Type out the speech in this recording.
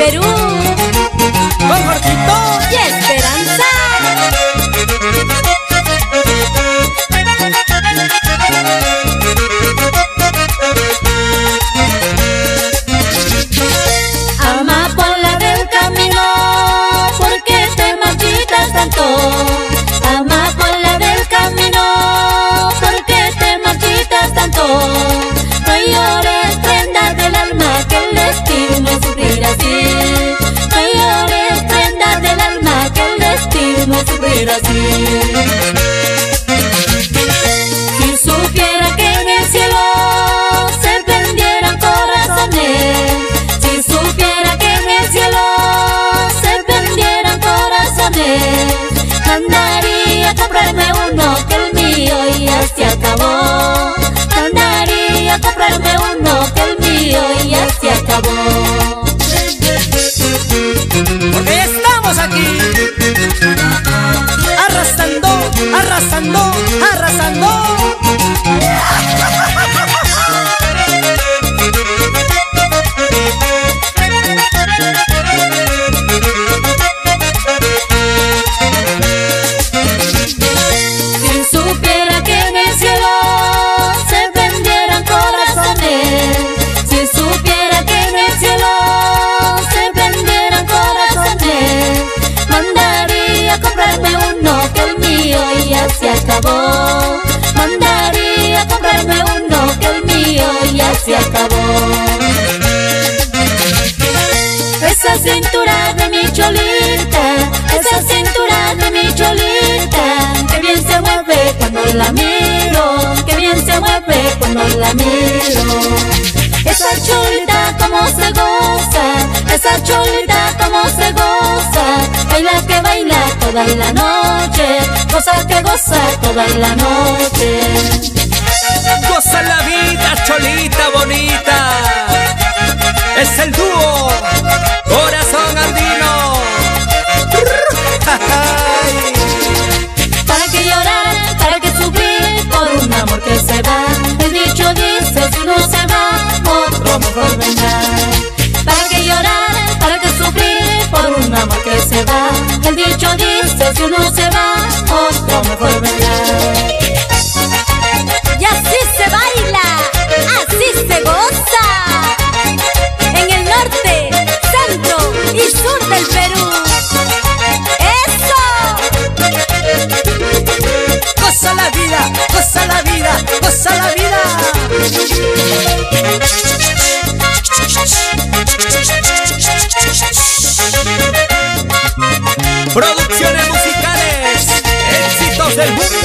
Perú, con Jorgito y Esperanza. Amapola del camino, ¿por qué te marchitas tanto? Amapola del camino, ¿por qué te marchitas tanto? No llores, prenda del alma, que el destino es sufrir así. No llores, prenda del alma, que el destino es sufrir así. Si supiera que en el cielo se prendieran corazones, si supiera que en el cielo se prendieran corazones, mandaría a comprarme uno, que el mío ya se acabó. Mandaría a comprarme uno, que el mío ya se acabó. Porque ya estamos aquí, arrasando, arrasando, arrasando. Si supiera que en el cielo se prendieran corazones, si supiera que en el cielo se prendieran corazones, mandaría a comprarme uno, que el mío ya se acabó. Mandaría a comprarme uno, que el mío ya se acabó. Esa cintura de mi cholita, esa cintura de mi cholita, que bien se mueve cuando la miro, que bien se mueve cuando la miro. Esa cholita como se goza, esa cholita como se goza, baila que baila toda la noche, goza que goza toda la noche. Goza la vida, cholita bonita. Es el dúo Corazón Andino. ¿Para qué llorar? ¿Para qué sufrir por un amor que se va? El dicho dice, si uno se va, otro mejor vendrá. ¿Para qué llorar? ¿Para qué sufrir por un amor que se va? El dicho dice, si uno se va, otro mejor vendrá. Y así se baila, así se goza, en el norte, centro y sur del Perú. Goza la vida, goza la vida, goza la vida. Producciones musicales, éxitos del mundo.